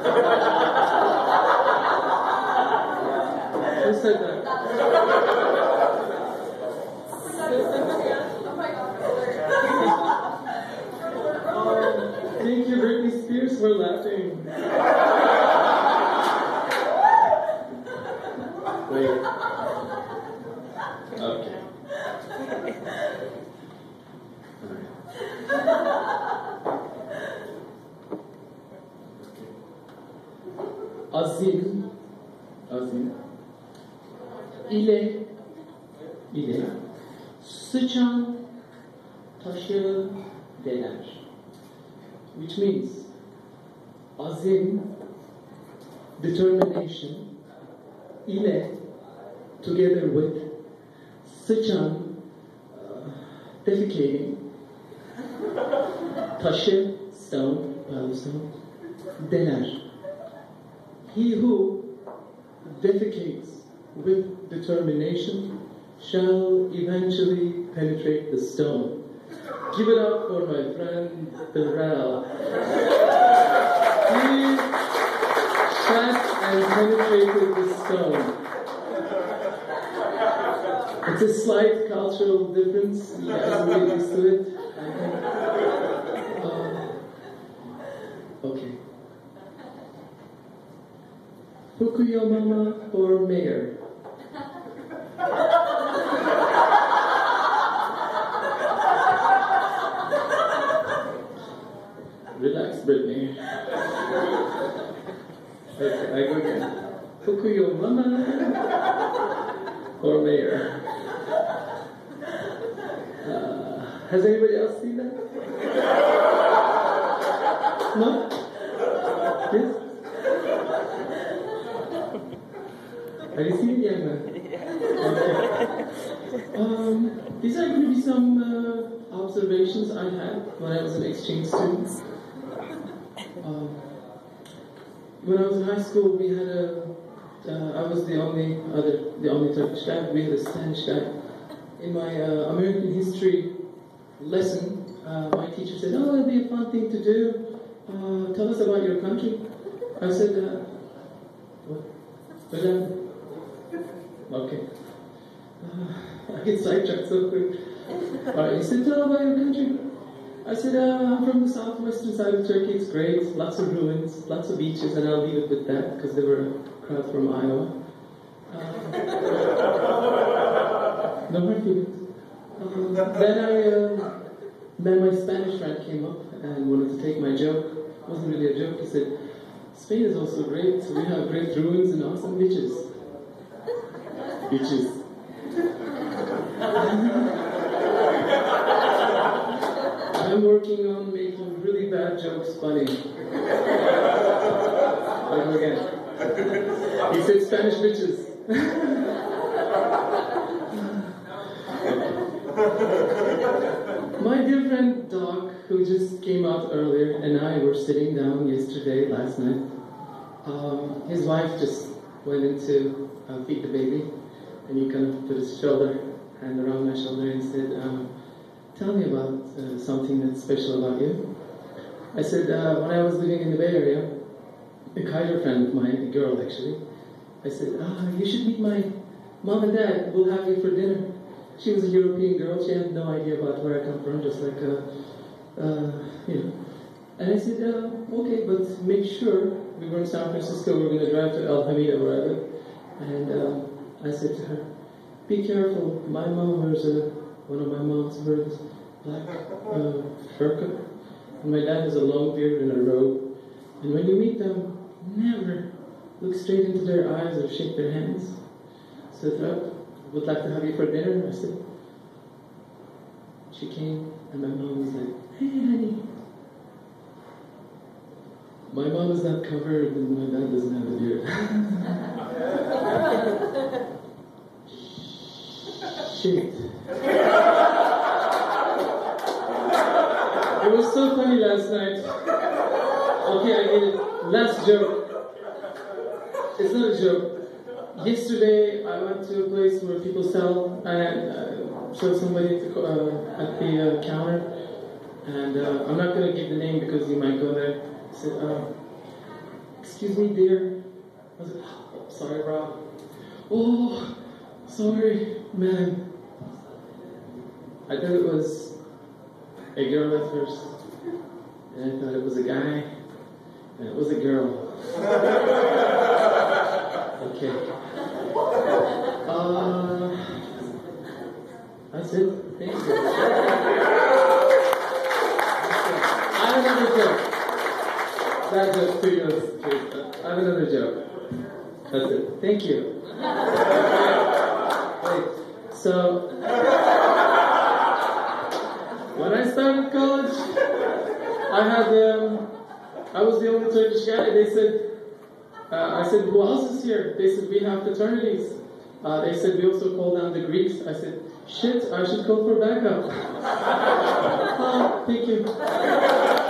Who said that? Thank you, Britney Spears, for laughing. Wait. Okay. Azim ile sıçan taşı deler. Which means azim, determination, ile, together with sıçan, defecating, taşı, stone, pile of stone, deler. He who defecates with determination shall eventually penetrate the stone. Give it up for my friend Bilal. He sat and penetrated the stone. It's a slight cultural difference. You guys will get used to it. Okay. Fukuyama for mayor. Relax, Brittany. Okay, I go again. Fukuyama for mayor. Has anybody else seen that? No? Yes? Have you seen it yet, man? Okay. These are going to be some observations I had when I was an exchange student. When I was in high school, we had I was the only Turkish guy. We had a Spanish guy. In my American history lesson, my teacher said, "Oh, it'd be a fun thing to do. Tell us about your country." I said, "What? Okay. I get sidetracked so quick. Alright, he said, "Tell about your country." I said, "I'm from the southwestern side of Turkey. It's great. Lots of ruins, lots of beaches," and I'll leave it with that because there were a crowd from Iowa. No hard feelings. Then my Spanish friend came up and wanted to take my joke. It wasn't really a joke. He said, "Spain is also great. We have great ruins and awesome beaches." Beaches. I'm working on making really bad jokes funny. I'll go again. He said Spanish bitches. My dear friend Doc, who just came out earlier, and I were sitting down last night. His wife just went in to feed the baby, and he kind of put his hand around my shoulder and said, "Tell me about something that's special about you." I said, when I was living in the Bay Area, a Kaiser friend of mine, a girl actually, I said, "You should meet my mom and dad. We'll have you for dinner." She was a European girl. She had no idea about where I come from, just like, And I said, "Okay, but make sure," we were in San Francisco, we were going to drive to El Hamida, where I live. And I said to her, "Be careful. My mom wears one of my mom's wears black fur coat. And my dad has a long beard and a robe. And when you meet them, never look straight into their eyes or shake their hands. So I would like to have you for dinner." I said, she came, and my mom was like, "Hey, honey." My mom is not covered, and my dad doesn't have a beard. Shit. It was so funny last night. Okay, I get it. Last joke. It's not a joke. Yesterday, I went to a place where people sell, and showed somebody at the counter, and I'm not going to give the name because you might go there. I said, excuse me, dear. I was like, oh, sorry, Rob. Oh, sorry, man. I thought it was a girl at first. And I thought it was a guy. And it was a girl. Okay. That's it. Thank you. I have another joke. That joke too goes. I have another joke. That's it. Thank you. Wait. So, when I started college, I was the only Turkish guy. They said, I said, who else is here? They said, we have fraternities. They said, we also call down the Greeks. I said, shit, I should call for backup. Thank you.